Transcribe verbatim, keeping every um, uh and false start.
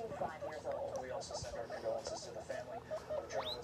sixty-five years old. We also send our condolences to the family of journalist